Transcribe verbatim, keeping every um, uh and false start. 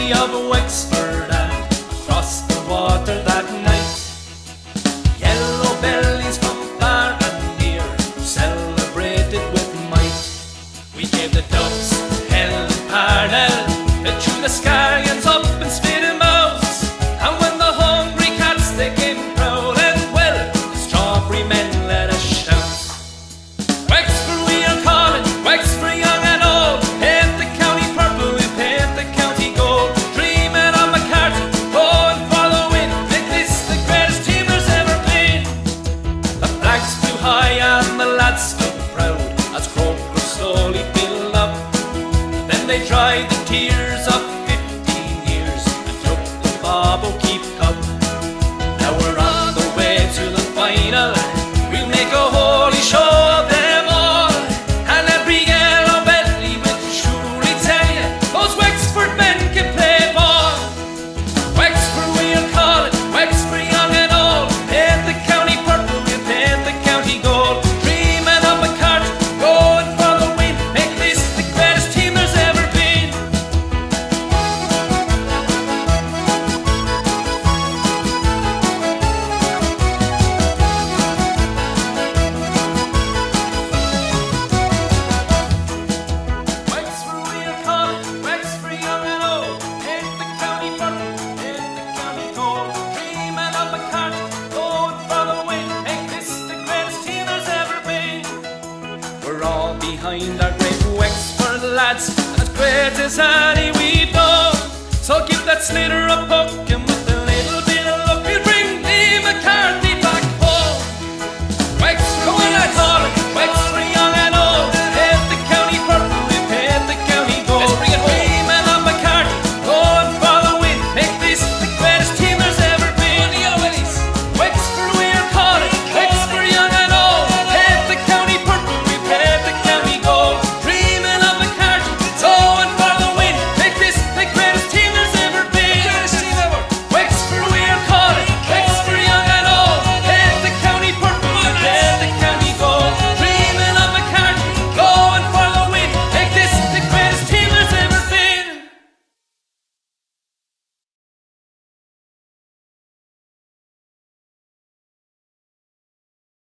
city of Wexford and across the water that night. Yellow bellies from far and near celebrated with might. We gave the ducks hell and parnell, the chew the scallions up and spit them out. And when the hungry cats they came prowling, well, the strawberry men let us shout. Wexford we are calling, Wexford young and old, paint the county purple, we paint the county gold. Dreaming on McCarthy, going for the win, make this the greatest team there's ever been. The flags flew high and the lads stood proud as Croker slowly built up. Then they dried the tears of fifteen years and took the Bob O'Keefe Cup. Now we're on the way to the final, we'll make a holy show of them all. And every yellow belly will surely tell you those Wexford men can play ball. Wexford we are calling, Wexford young and old, paint the county purple, we paint the county gold. Dreaming of McCarthy, going for the win, make this the greatest team there's ever been. Wexford we are calling, Wexford young and old, paint the county purple, paint the county gold. Dreaming of McCarthy, going for the win, make this the greatest team there's ever been. We're all behind our great Wexford lads, and as great as any we've done. So give that slitter